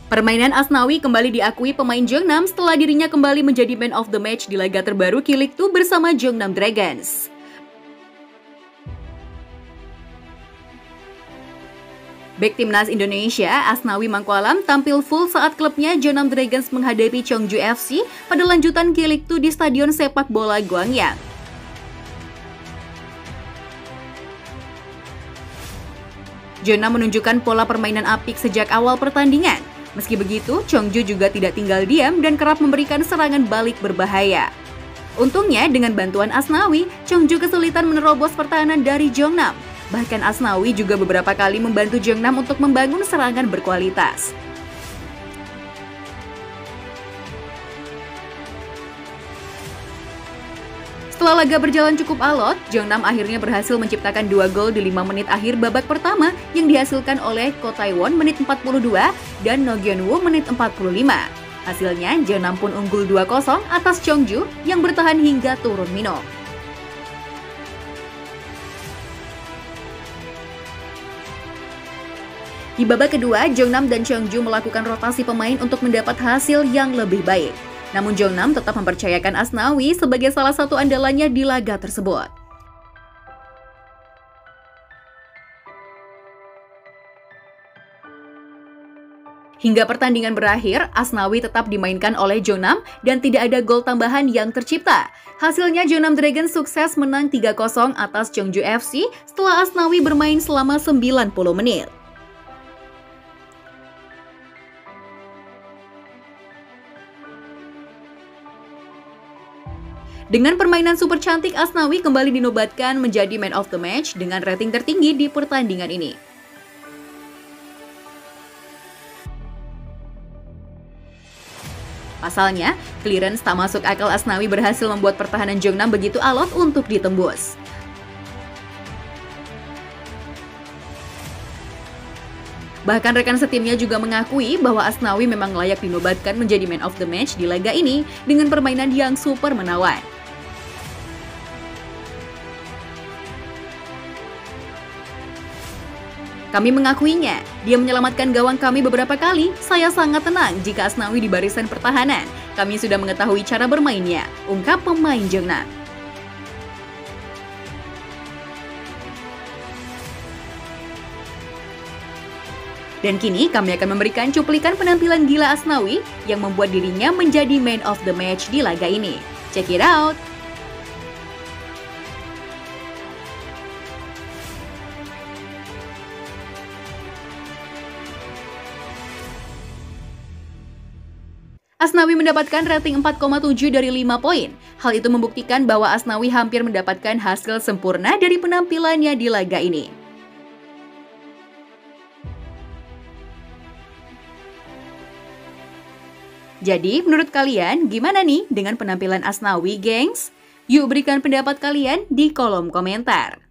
Permainan Asnawi kembali diakui pemain Jeonnam setelah dirinya kembali menjadi man of the match di laga terbaru K-League 2 bersama Jeonnam Dragons. Bek timnas Indonesia, Asnawi Mangkualam tampil full saat klubnya Jeonnam Dragons menghadapi Cheongju FC pada lanjutan K-League 2 di Stadion Sepak Bola Gwangyang. Jeonnam menunjukkan pola permainan apik sejak awal pertandingan. Meski begitu, Cheongju juga tidak tinggal diam dan kerap memberikan serangan balik berbahaya. Untungnya, dengan bantuan Asnawi, Cheongju kesulitan menerobos pertahanan dari Jeonnam. Bahkan Asnawi juga beberapa kali membantu Jeonnam untuk membangun serangan berkualitas. Setelah laga berjalan cukup alot, Jeonnam akhirnya berhasil menciptakan 2 gol di 5 menit akhir babak pertama yang dihasilkan oleh Ko Tae-won menit 42 dan No Gyun-woo menit 45. Hasilnya, Jeonnam pun unggul 2-0 atas Cheongju yang bertahan hingga turun minum. Di babak kedua, Jeonnam dan Cheongju melakukan rotasi pemain untuk mendapat hasil yang lebih baik. Namun Jeonnam tetap mempercayakan Asnawi sebagai salah satu andalannya di laga tersebut. Hingga pertandingan berakhir, Asnawi tetap dimainkan oleh Jeonnam dan tidak ada gol tambahan yang tercipta. Hasilnya Jeonnam Dragons sukses menang 3-0 atas Cheongju FC setelah Asnawi bermain selama 90 menit. Dengan permainan super cantik, Asnawi kembali dinobatkan menjadi man of the match dengan rating tertinggi di pertandingan ini. Pasalnya, clearance tak masuk akal Asnawi berhasil membuat pertahanan Jeonnam begitu alot untuk ditembus. Bahkan rekan setimnya juga mengakui bahwa Asnawi memang layak dinobatkan menjadi man of the match di laga ini dengan permainan yang super menawan. Kami mengakuinya, dia menyelamatkan gawang kami beberapa kali. Saya sangat tenang jika Asnawi di barisan pertahanan. Kami sudah mengetahui cara bermainnya, ungkap pemain Jeonnam. Dan kini kami akan memberikan cuplikan penampilan gila Asnawi yang membuat dirinya menjadi man of the match di laga ini. Check it out! Asnawi mendapatkan rating 4,7 dari 5 poin. Hal itu membuktikan bahwa Asnawi hampir mendapatkan hasil sempurna dari penampilannya di laga ini. Jadi, menurut kalian gimana nih dengan penampilan Asnawi, gengs? Yuk berikan pendapat kalian di kolom komentar.